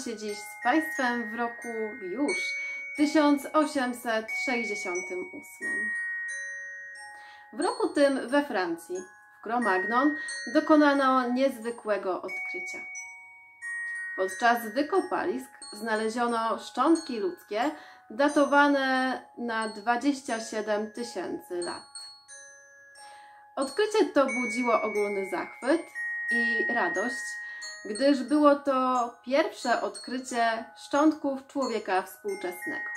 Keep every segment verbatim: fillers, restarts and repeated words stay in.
się dziś z Państwem w roku już tysiąc osiemset sześćdziesiątym ósmym. W roku tym we Francji, w Cro-Magnon, dokonano niezwykłego odkrycia. Podczas wykopalisk znaleziono szczątki ludzkie datowane na dwadzieścia siedem tysięcy lat. Odkrycie to budziło ogólny zachwyt i radość, gdyż było to pierwsze odkrycie szczątków człowieka współczesnego.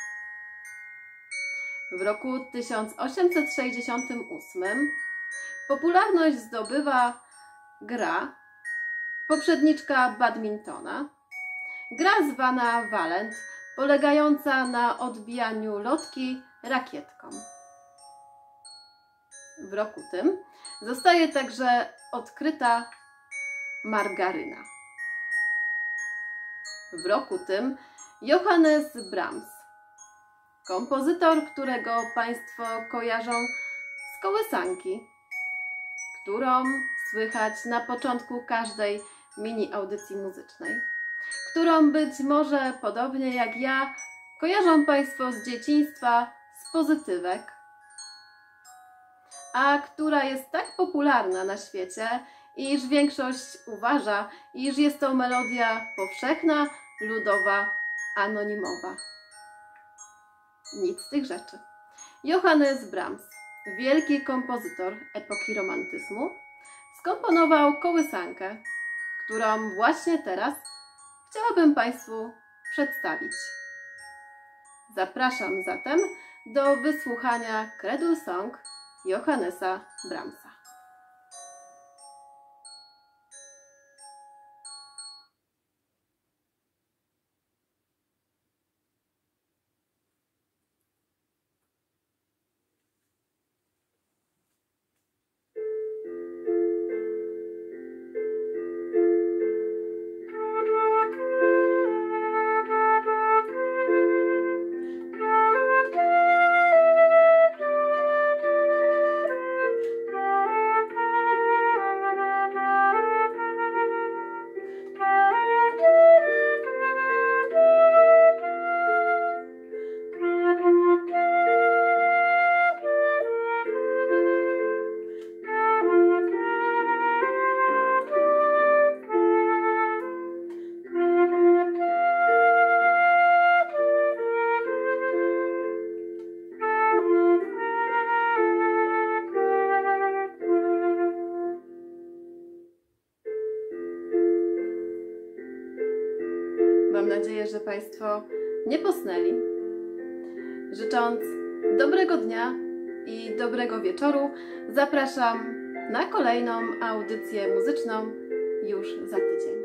W roku tysiąc osiemset sześćdziesiątym ósmym popularność zdobywa gra, poprzedniczka badmintona, gra zwana walent, polegająca na odbijaniu lotki rakietką. W roku tym zostaje także odkryta margaryna. W roku tym Johannes Brahms, kompozytor, którego Państwo kojarzą z kołysanki, którą słychać na początku każdej mini audycji muzycznej, którą być może podobnie jak ja kojarzą Państwo z dzieciństwa, z pozytywek, a która jest tak popularna na świecie, iż większość uważa, iż jest to melodia powszechna, ludowa, anonimowa. Nic z tych rzeczy. Johannes Brahms, wielki kompozytor epoki romantyzmu, skomponował kołysankę, którą właśnie teraz chciałabym Państwu przedstawić. Zapraszam zatem do wysłuchania Cradle Song Johannesa Brahmsa. Mam nadzieję, że Państwo nie posnęli. Życząc dobrego dnia i dobrego wieczoru, zapraszam na kolejną audycję muzyczną już za tydzień.